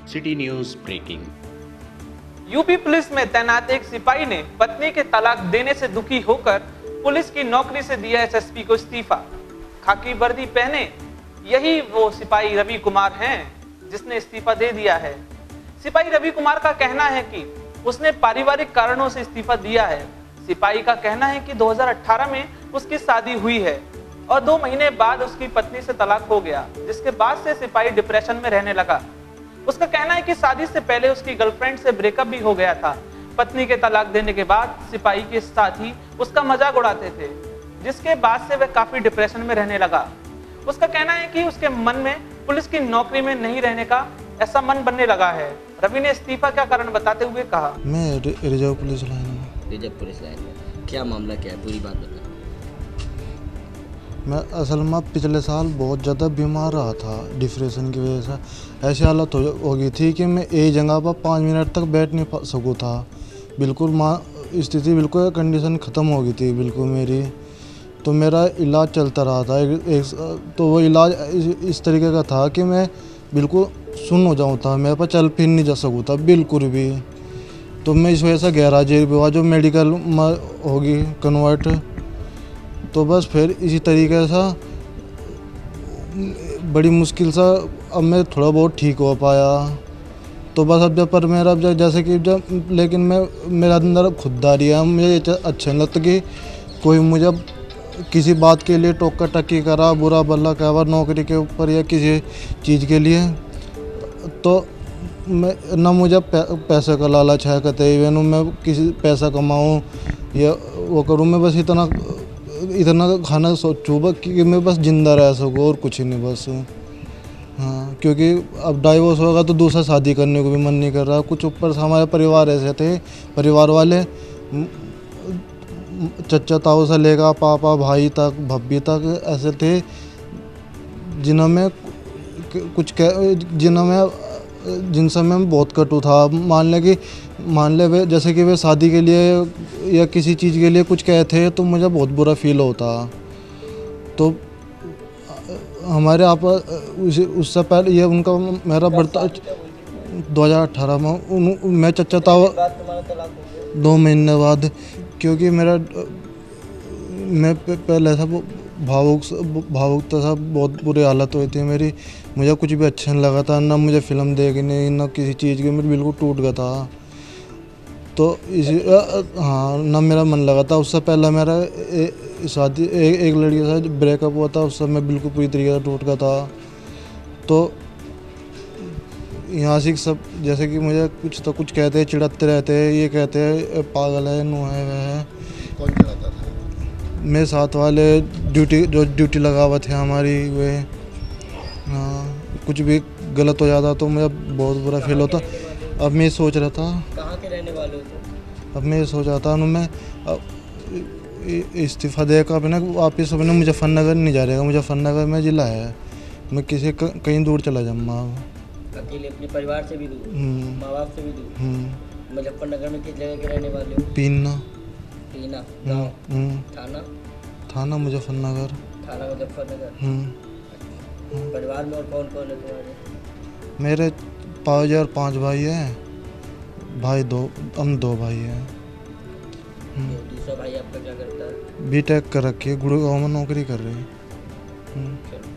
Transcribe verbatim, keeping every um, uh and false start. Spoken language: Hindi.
City news breaking. UP police में तैनात एक सिपाही ने पत्नी के तलाक देने से दुखी होकर पुलिस की नौकरी से दिया एसएसपी को इस्तीफा। खाकी वर्दी पहने यही वो सिपाही रवि कुमार हैं जिसने इस्तीफा दे दिया है। सिपाही रवि कुमार का कहना है कि उसने पारिवारिक कारणों से इस्तीफा दिया है। सिपाही का कहना है कि दो हज़ार अठारह में उसकी शादी हुई है और दो महीने बाद उसकी पत्नी से तलाक हो गया, जिसके बाद से सिपाही डिप्रेशन में रहने लगा। उसका कहना है कि शादी से पहले उसकी गर्लफ्रेंड से ब्रेकअप भी हो गया था। पत्नी के तलाक देने के बाद सिपाही के साथी उसका मजाक उड़ाते थे, जिसके बाद से वह काफी डिप्रेशन में रहने लगा। उसका कहना है कि उसके मन में पुलिस की नौकरी में नहीं रहने का ऐसा मन बनने लगा है। रवि ने इस्तीफा का कारण बताते हुए कहा, मैं रिजर्व पुलिस लाइन में रिजर्व पुलिस लाइन में क्या मामला क्या है, पूरी बात बता। मैं असल में पिछले साल बहुत ज़्यादा बीमार रहा था डिप्रेशन की वजह से। ऐसी हालत हो, हो गई थी कि मैं एक जगह पर पाँच मिनट तक बैठ नहीं सकूँ था। बिल्कुल माँ स्थिति बिल्कुल कंडीशन ख़त्म हो गई थी बिल्कुल मेरी। तो मेरा इलाज चलता रहा था एक, एक तो वो इलाज इस, इस तरीके का था कि मैं बिल्कुल सुन्न हो जाऊँ था, मेरे पर चल फिर नहीं जा सकूँ था बिल्कुल भी। तो मैं इस वजह से गहरा जेल भी हुआ जो मेडिकल में होगी कन्वर्ट। तो बस फिर इसी तरीके से बड़ी मुश्किल से अब मैं थोड़ा बहुत ठीक हो पाया। तो बस अब जब पर मेरा जब जैसे कि जब लेकिन मैं मेरे अंदर खुददारी है, मुझे अच्छा नहीं लगता कि कोई मुझे किसी बात के लिए टोका टक्की करा, बुरा भला कहवा नौकरी के ऊपर या किसी चीज़ के लिए। तो मैं ना मुझे पैसे का लालच है कतई भी, मैं किसी पैसा कमाऊँ या वो करूँ। मैं बस इतना इतना खाना सोचूँ कि मैं बस ज़िंदा रह सकूँ और कुछ ही नहीं बस। हाँ, क्योंकि अब डाइवोर्स होगा तो दूसरा शादी करने को भी मन नहीं कर रहा। कुछ ऊपर से हमारे परिवार ऐसे थे, परिवार वाले चचा ताऊ से लेकर पापा भाई तक भब्बी तक ऐसे थे जिन्हों में कुछ जिन्हों में जिनसे मैं बहुत कटु था। मान ले कि मान ले वे जैसे कि वे शादी के लिए या किसी चीज़ के लिए कुछ कहे थे तो मुझे बहुत बुरा फील होता। तो हमारे आप उससे पहले ये उनका मेरा बर्ता दो हज़ार अठारह में उन, मैं चचा ताऊ दो महीने बाद, क्योंकि मेरा मैं पहले था भावुक भावुकता था, बहुत बुरी हालत हुई थी मेरी। मुझे कुछ भी अच्छा नहीं लगा था, ना मुझे फिल्म देखनी ना किसी चीज़ की, मैं बिल्कुल टूट गया था। तो इसी हाँ ना मेरा मन लगा था। उससे पहले मेरा शादी ए, एक लड़की के साथ ब्रेकअप हुआ था, उससे मैं बिल्कुल पूरी तरीके से टूट गया था। तो यहाँ से सब जैसे कि मुझे कुछ तो कुछ कहते हैं, चिढ़ाते रहते हैं, ये कहते हैं पागल है, नु है वह है। कौन चिढ़ाता था? मेरे साथ वाले ड्यूटी जो ड्यूटी लगा हुआ थे हमारी वे। हाँ, कुछ भी गलत हो जाता तो मुझे बहुत बुरा फील होता। अब मैं सोच रहा था कहाँ के रहने वाले हो? अब मैं सोच रहा था मैं इस्तीफ़ा देकर अपने वापस अपने मुजफ्फरनगर नहीं जा रहेगा। मुजफ्फरनगर में ज़िला है, मैं किसी कहीं दूर चला जाऊँगा। अकेले अपने परिवार से भी दूर, माँ बाप से भी दूर। मुजफ्फरनगर में किस जगह के रहने वाले हो? पीना। पीना गाँव? थाना? थाना मुजफ्फरनगर। थाना मुजफ्फरनगर। परिवार में और कौन कौन है तुम्हारे? मेरे पाँच और पाँच भाई हैं, भाई दो, हम दो भाई हैं। दूसरा भाई आपका क्या करता है? बीटेक कर रखी है, गुड़गांव में नौकरी कर रही है।